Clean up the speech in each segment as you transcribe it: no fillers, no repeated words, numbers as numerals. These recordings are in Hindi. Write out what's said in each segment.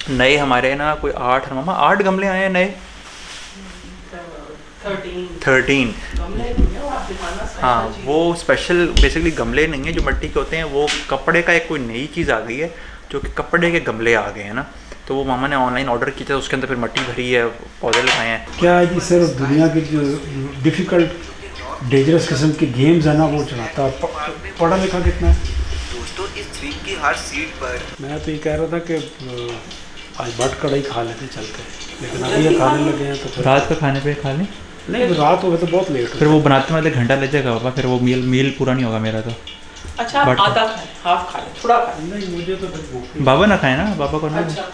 नए हमारे ना कोई 8 मामा 8 गमले आए हैं नए। 13। हाँ वो स्पेशल बेसिकली गमले नहीं है जो मिट्टी के होते हैं, वो कपड़े का एक कोई नई चीज़ आ गई है जो कि कपड़े के गमले आ गए हैं ना। तो वो मामा ने ऑनलाइन ऑर्डर किया था, उसके अंदर फिर मिट्टी भरी है, पौधे लगाए हैं। क्या है जी सर, दुनिया की जो डिफ़िकल्ट डेंजरस किस्म के गेम्स है ना वो चलाता है। पढ़ा लिखा कितना है दोस्तों इस ट्रिप की हर सीट पर। मैं तो ये कह रहा था कि आज बट कढ़ाई खा लेते चल के, लेकिन अभी ये खाने लगे हैं तो फिर रात का खाने पे खा लें। नहीं रात हो गई तो बहुत लेट फिर वो बनाते में घंटा लग जाएगा पापा, फिर वो मील पूरा नहीं होगा मेरा तो। अच्छा आधा खाए, हाफ खा ले, थोड़ा खा ले। नहीं मुझे तो फिर भूख बाबा ना खाए ना, बाबा को ना। अच्छा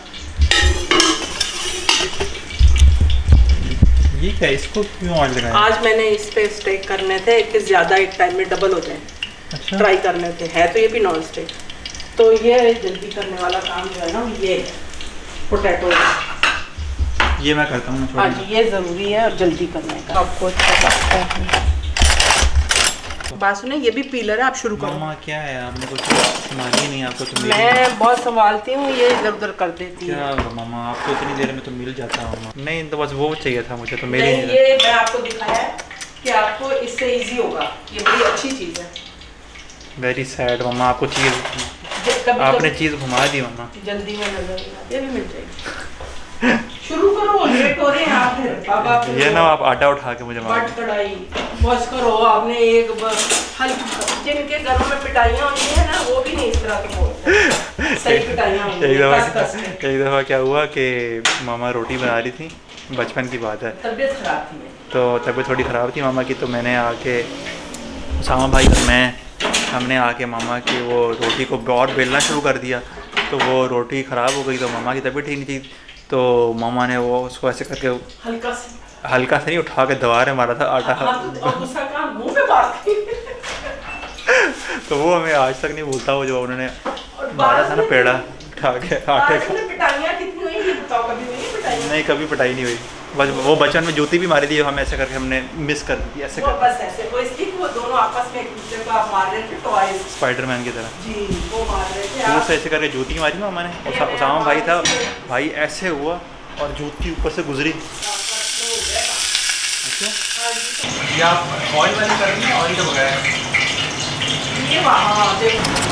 ये क्या है, इसको क्यों ऑयल लगाया? आज मैंने इस पे स्टेक करने थे कि ज़्यादा एक टाइम में डबल हो जाए। अच्छा ट्राई करने थे, है तो ये भी नॉन स्टिक। तो ये जल्दी करने वाला काम जो है ना ये पोटैटो, ये मैं करता हूँ। हाँ जी ये ज़रूरी है और जल्दी करने का आपको अच्छा लगता है। बात सुने, ये भी पीलर है, आप शुरू करो। मामा क्या है, आपने कुछ सुनाई नहीं आपको तो मैं बहुत संभालती हूँ, ये इधर उधर कर देती है। क्या मामा आपको इतनी देर में तो मिल जाता हूँ। नहीं तो बस वो चाहिए था मुझे, तो मेरे नहीं ये मैं आपको दिखाया है कि आपको इससे इजी होगा, ये बड़ी अच्छी चीज़ है। वेरी सैड मामा, आपको चीज़ आपने चीज़ घुमा दी मामा। जल्दी में नजर नहीं आती, ये भी मिल जाएगी। शुरू करो, लेट हो रहे हैं आप फिर। अब आप ये ना आप आटा उठा के मुझे मार। बट कढ़ाई बस करो, आपने एक हल्की जिनके घरों में पिटाइयाँ होती हैं ना वो भी नहीं इस तरह के बोलते, सही पिटाइयाँ होती हैं। एक दफ़ा क्या हुआ कि मामा रोटी बना रही थी, बचपन की बात है, तबीयत खराब थी तो तबीयत थोड़ी ख़राब थी मामा की। तो मैंने आके उसामा भाई और मैं हमने आके मामा की वो रोटी को और बेलना शुरू कर दिया। तो वो रोटी ख़राब हो गई, तो मामा की तबीयत ठीक नहीं थी, तो मामा ने वो उसको ऐसे करके हल्का से नहीं उठा के दबा रहे मारा था आटा। तो वो हमें आज तक नहीं भूलता, वो जो उन्होंने मारा था ना पेड़ा उठा के आटे का। नहीं कभी पिटाई नहीं हुई, बस वो बचपन में जूती भी मारी थी, हम ऐसे करके हमने मिस कर दी ऐसे कर, बस ऐसे वो स्टिक वो दोनों आपस में एक दूसरे को आप मार रहे थे टॉयज स्पाइडरमैन की तरह जी, वो मार रहे थे दूर आप। से ऐसे करके जूती मारी मामा ने। उसामा भाई था, भाई ऐसे हुआ और जूती ऊपर से गुजरी। अच्छा ये आप ऑयल वाली कर रही हैं, ऑयल के बगैर? ये वहाँ देखो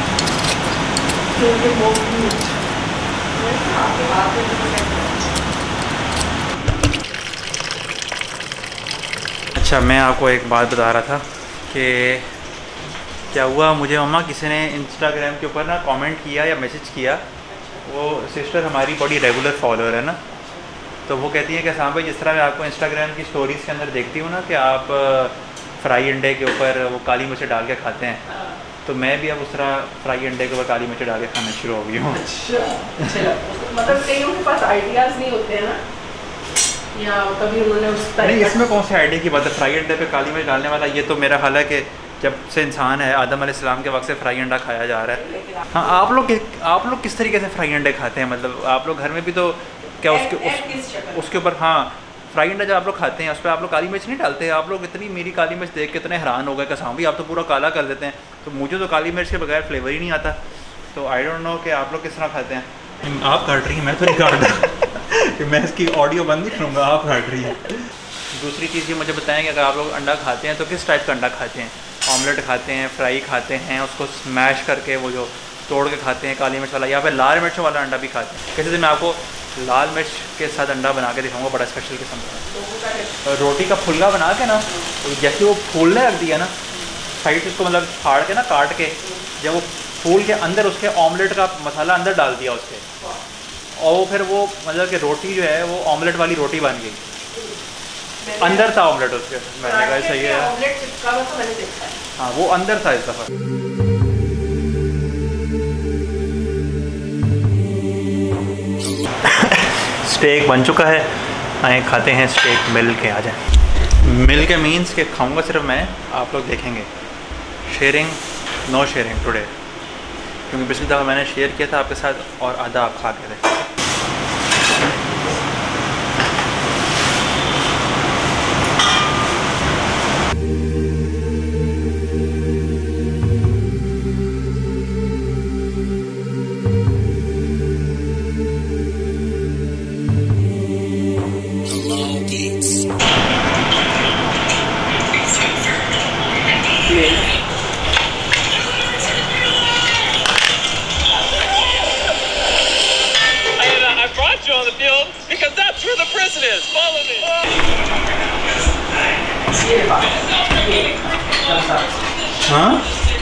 अच्छा मैं आपको एक बात बता रहा था कि क्या हुआ, मुझे मम्मा किसी ने इंस्टाग्राम के ऊपर ना कमेंट किया या मैसेज किया। वो सिस्टर हमारी बड़ी रेगुलर फॉलोअर है ना, तो वो कहती है कि साहब भाई जिस तरह मैं आपको इंस्टाग्राम की स्टोरीज़ के अंदर देखती हूँ ना कि आप फ्राई अंडे के ऊपर वो काली मिर्च डाल के खाते हैं, तो मैं भी अब उस तरह फ्राई अंडे के ऊपर काली मिर्च डाल के खाना शुरू हो गई हूँ। अच्छा मतलब कईयों के पास आइडियाज़ नहीं होते हैं ना, या कभी उन्होंने उस नहीं इसमें कौन से आइडिया की बात है, फ्राई अंडे पे काली मिर्च डालने वाला। ये तो मेरा ख्याल है कि जब से इंसान है आदम अलैहिस्सलाम के वक्त से फ्राई अंडा खाया जा रहा है। हाँ आप लोग किस तरीके से फ्राई अंडे खाते हैं, मतलब आप लोग घर में भी तो क्या उसके ऊपर हाँ फ्राई अंडा जब आप लोग खाते हैं उस पर आप लोग काली मिर्च नहीं डालते? आप लोग इतनी मेरी काली मिर्च देख के इतने हैरान हो गए कि साहब भी आप तो पूरा काला कर देते हैं, तो मुझे तो काली मिर्च के बगैर फ्लेवर ही नहीं आता। तो आई डोंट नो कि आप लोग किस तरह खाते हैं। आप काट रही हैं, मैं तो नहीं काट रहा कि मैं इसकी ऑडियो बंद नहीं करूँगा, आप काट रही हैं। दूसरी चीज़ ये मुझे बताएं कि अगर आप लोग अंडा खाते हैं तो किस टाइप का अंडा खाते हैं? ऑमलेट खाते हैं, फ्राई खाते हैं, उसको स्मैश करके वो जो तोड़ के खाते हैं काली मिर्च वाला, या फिर लाल मिर्च वाला अंडा भी खाते हैं? कैसे मैं आपको लाल मिर्च के साथ अंडा बना के दिखाऊंगा, बड़ा स्पेशल किस्म का। रोटी का फुल्ला बना के ना, तो जैसे वो फूलने लग दिया ना साइड से उसको मतलब फाड़ के ना काट के, जब वो फूल के अंदर उसके ऑमलेट का मसाला अंदर डाल दिया उसके, और वो फिर वो मतलब कि रोटी जो है वो ऑमलेट वाली रोटी बन गई। अंदर था ऑमलेट उसके, मैंने कहा सही है। हाँ वो अंदर था इस दफ़ा। स्टेक बन चुका है, आए खाते हैं स्टेक। मिल के आ जाए, मिल के मीन्स के खाऊंगा सिर्फ मैं, आप लोग देखेंगे। शेयरिंग नो शेयरिंग टुडे, क्योंकि पिछली दफ़ा मैंने शेयर किया था आपके साथ और आधा आप खा के थे। because that's where the prison is. Follow me. हाँ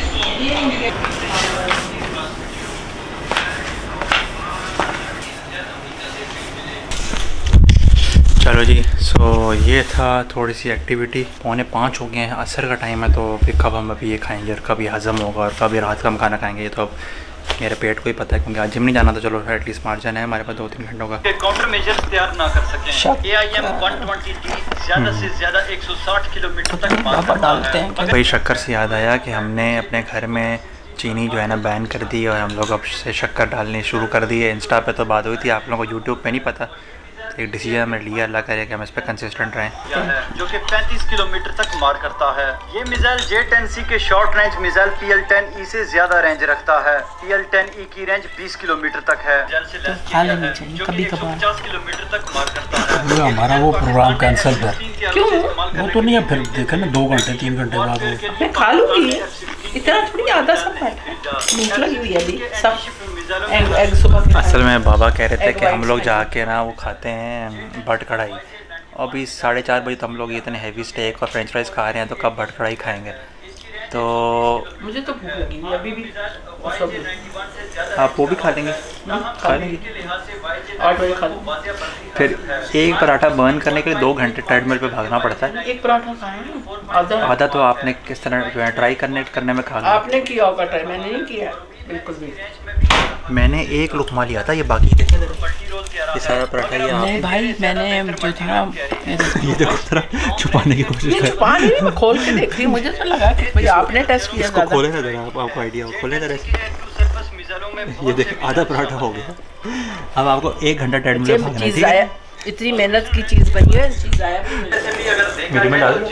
चलो जी, सो ये था थोड़ी सी एक्टिविटी। 4:45 हो गए हैं, असर का टाइम है, तो फिर कब हम अभी ये खाएंगे और कभी हज़म होगा और कभी रात का हम खाना खाएंगे, ये तो अब मेरे पेट को ही पता है, क्योंकि आज जिम नहीं जाना, तो चलो एटलीस्ट मार्जिन है हमारे पास 2-3 घंटों का। काउंटर मेजर्स तैयार ना कर सकें। AIM 120D ज़्यादा से ज़्यादा 160 किलोमीटर तक मार करता है। भाई शक्कर से याद आया कि हमने अपने घर में चीनी जो है ना बैन कर दी और हम लोग अब से शक्कर डालनी शुरू कर दी है। इंस्टा पे तो बात हुई थी, आप लोगों को यूट्यूब पे नहीं पता। एक डिसीजन हमने लिया, अल्लाह करे कि हम इस पर कंसिस्टेंट रहें। जो कि 35 किलोमीटर तक मार करता है। ये मिसाइल J-10C के शॉर्ट रेंज मिसाइल PL-10E से ज्यादा रेंज रखता है। PL-10E की रेंज 20 किलोमीटर तक है। खा लेनी चाहिए कभी कभार। 50 किलोमीटर तक मार करता है। हमारा वो प्रोग्राम कैंसिल था। क्यों? वो तो नहीं है, फिर देखा ना 2 घंटे 3 घंटे बाद वो मैं खा लूँगी, इतना थोड़ी आधा सब भूख लगी हुई है अभी सब। एग सुबह असल में बाबा कह रहे थे कि हम लोग जाके ना वो खाते हैं भट कढ़ाई। अभी 4:30 बजे तो हम लोग इतने हैवी स्टेक और फ्रेंच फ्राइज खा रहे हैं, तो कब भट कढ़ाई खाएंगे? तो मुझे तो भूख लगी हुई अभी भी। आप वो भी खा लेंगे? खा लेंगे 8 बजे खा लूँ। फिर एक पराठा बर्न करने के लिए 2 घंटे ट्रेडमिल पे भागना पड़ता है। एक पराठा खाएं, आधा तो आपने किस तरह जो है ट्राई करने में खा लिया। आपने किया होगा ट्राई, मैंने नहीं किया बिल्कुल भी। मैंने एक लुकमा लिया था, ये बाकी देखे ये सारा पराठा ये नहीं भाई, मैंने जो था ना ये देखो जरा छुपाने की कोशिश कर। छुपा नहीं, मैं खोल के देख रही हूँ, मुझे तो लगा कि भाई आपने टेस्ट किया ज़्यादा। खोले ना जरा, आपको आइडिया हो, खोले जरा। ये देखो आधा पराठा हो गया। अब आपको 1 घंटा ट्रेडमिल पे भागना है, ठीक है? इतनी मेहनत की चीज़ बनी है, चीज़ आया भी नहीं। वीडियो में डाल दो।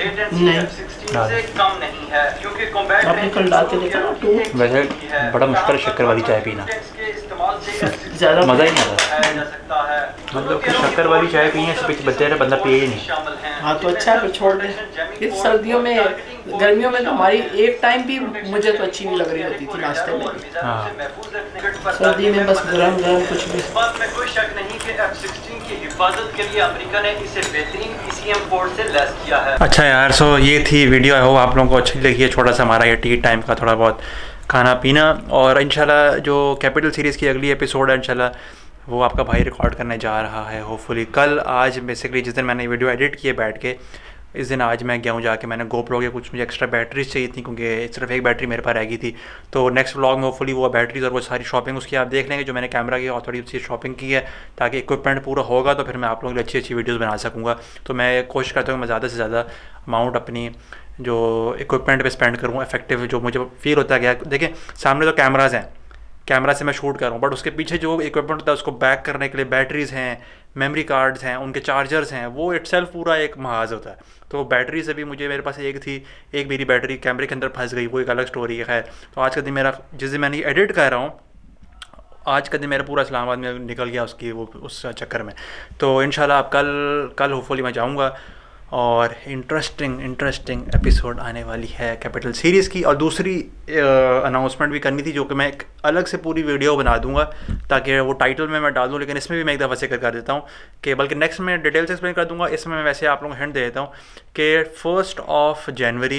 आपने कल डाल के देखा ना तो वैसे बड़ा मुश्किल है शक्कर वाली चाय पीना, ज़्यादा मज़ा ही नहीं आता। मतलब कि शक्कर वाली चाय पीने से पीछे बच्चे रहे, बंदा पिए ही नहीं। हाँ तो अच्छा है, फिर छोड़ दे। इस सर्दियों में, गर्मियों में तो हमारी एक टाइम भी मुझे तो अच्छी नहीं लग रही होती थी नाश्ते में। हाँ सर्दी में बस गरम गरम कुछ भी। इस बात में कोई शक नहीं कि F-16 की हिफाजत के लिए अमेरिका ने इसे बेहतरीन ECM पोर्ट से लैस किया है। अच्छा यार, सो ये थी वीडियो। आई होप आप लोगों को अच्छी लगी है। छोटा सा हमारा ये टी टाइम का थोड़ा बहुत खाना पीना, और इंशाल्लाह जो कैपिटल सीरीज़ की अगली एपिसोड है इंशाल्लाह वो आपका भाई रिकॉर्ड करने जा रहा है होपफुली कल। आज बेसिकली जिस दिन मैंने वीडियो एडिट किए बैठ के, इस दिन आज मैं गया हूँ जाके, मैंने GoPro के कुछ मुझे एक्स्ट्रा बैटरीज चाहिए थी, क्योंकि सिर्फ एक बैटरी मेरे पास रह गई थी। तो नेक्स्ट व्लॉग में होपफुली वो बैटरीज और वो सारी शॉपिंग उसकी आप देख लेंगे, जो मैंने कैमरा की और थोड़ी सी शॉपिंग की है, ताकि इक्विपमेंट पूरा होगा तो फिर मैं आप लोगों के लिए अच्छी अच्छी वीडियोज़ बना सकूँगा। तो मैं कोशिश करता हूँ मैं ज़्यादा से ज़्यादा अमाउंट अपनी जो इक्विपमेंट पे स्पेंड करूँ, इफेक्टिव जो मुझे फील होता है। देखें सामने तो कैमराज़ हैं, कैमरा से मैं शूट कर रहा हूँ, बट उसके पीछे जो इक्विपमेंट होता है उसको बैक करने के लिए बैटरीज़ हैं, मेमोरी कार्ड्स हैं, उनके चार्जर्स हैं, वो इटसेल्फ पूरा एक महाज होता है। तो बैटरी से भी मुझे, मेरे पास एक थी, एक मेरी बैटरी कैमरे के अंदर फंस गई, वो एक अलग स्टोरी है। खैर, तो आज का दिन मेरा, जिस दिन मैंने एडिट कर रहा हूँ, आज का दिन मेरा पूरा इस्लामाबाद में निकल गया उसकी वो उस चक्कर में। तो इंशाल्लाह अब कल होपफुली मैं जाऊँगा और इंटरेस्टिंग एपिसोड आने वाली है कैपिटल सीरीज़ की। और दूसरी अनाउंसमेंट भी करनी थी, जो कि मैं एक अलग से पूरी वीडियो बना दूंगा, ताकि वो टाइटल में मैं डाल दूँ, लेकिन इसमें भी मैं एक दफ़ा जिक्र कर देता हूँ कि बल्कि नेक्स्ट में डिटेल से एक्सप्लेन कर दूंगा। इसमें मैं वैसे आप लोगों को हिंट दे देता हूँ कि 1 जनवरी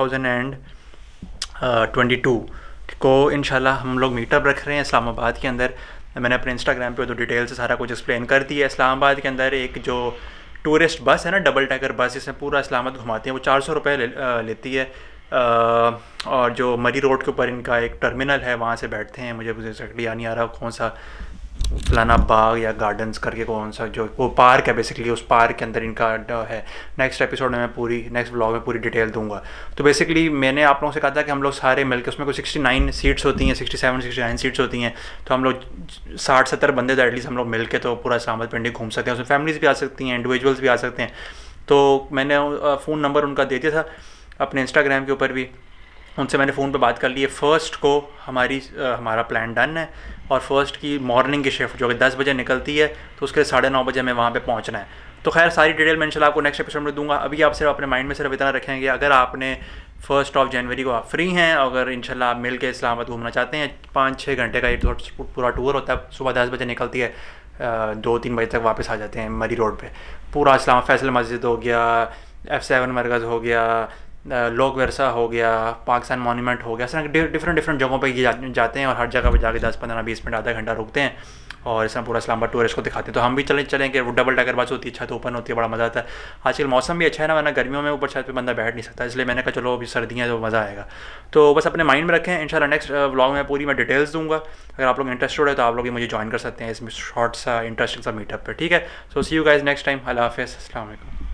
2022 को इंशाल्लाह हम लोग मीटअप रख रहे हैं इस्लामाबाद के अंदर। मैंने अपने इंस्टाग्राम पे तो डिटेल से सारा कुछ एक्सप्लेन कर दिया है। इस्लामाबाद के अंदर एक जो टूरिस्ट बस है ना, डबल डेकर बस, जिसमें पूरा इस्लामाबाद घुमाती है, वो 400 रुपये लेती है। और जो मरी रोड के ऊपर इनका एक टर्मिनल है, वहाँ से बैठते हैं, मुझे एक्जैक्टली याद नहीं आ रहा कौन सा, फलाना बाग या गार्डन्स करके कौन सा, जो वो पार्क है बेसिकली, उस पार्क के अंदर इनका है। नेक्स्ट एपिसोड में मैं नेक्स्ट व्लॉग में पूरी डिटेल दूंगा। तो बेसिकली मैंने आप लोगों से कहा था कि हम लोग सारे मिलकर, उसमें कोई 69 सीट्स होती हैं, 67-69 सीट्स होती हैं, तो हम लोग 60-70 बंदे तो एटलीस्ट हम लोग मिल के तो पूरा इस्लामाबाद पिंडी घूम सकते हैं। उसमें फैमिलीज़ भी आ सकती हैं, इंडिविजुअल्स भी आ सकते हैं। तो मैंने फ़ोन नंबर उनका दे दिया था अपने इंस्टाग्राम के ऊपर भी, उनसे मैंने फ़ोन पे बात कर ली है। फर्स्ट को हमारा प्लान डन है, और फर्स्ट की मॉर्निंग की शिफ्ट जो कि 10 बजे निकलती है, तो उसके 9:30 बजे हमें वहाँ पे पहुँचना है। तो खैर सारी डिटेल मैं इंशाल्लाह आपको नेक्स्ट एपिसोड में दूंगा। अभी आप सिर्फ अपने माइंड में सिर्फ इतना रखेंगे, अगर आपने 1 जनवरी को आप फ्री हैं, अगर इंशाल्लाह आप मिल के इस्लामाबाद घूमना चाहते हैं, 5-6 घंटे का ये पूरा टूर होता है, सुबह 10 बजे निकलती है 2-3 बजे तक वापस आ जाते हैं मरी रोड पे। पूरा इस्लाम फैसल मस्जिद हो गया, F7 मरकज़ हो गया, लोक वर्सा हो गया, पाकिस्तान मॉन्यूमेंट हो गया, इस तरह डिफरेंट जगहों पे ये जाते हैं और हर जगह पे जाके 10-15-20 मिनट आधा घंटा रुकते हैं और इसमें पूरा इस्लामाबाद टूरिस्ट को दिखाते हैं। तो हम भी चलेंगे, वो डबल डेकर बस होती है, छत ओपन होती है, बड़ा मज़ा आता है। आजकल मौसम भी अच्छा है ना, वरना गर्मियों में ऊपर छत पे बंदा बैठ नहीं सकता, इसलिए मैंने कहा चलो अभी सर्दियाँ तो मज़ा आएगा। तो बस अपने माइंड में रखें, इंशाल्लाह नेक्स्ट व्लॉग में पूरी मैं डिटेल्स दूंगा। अगर आप लोग इंटरेस्टेड है तो आप लोग मुझे ज्वाइन कर सकते हैं इसमें शॉर्ट सा इंटरेस्टिंग सा मीटअप पे, ठीक है। So see you guys next time, अल्लाह हाफ़िज़, अस्सलाम वालेकुम।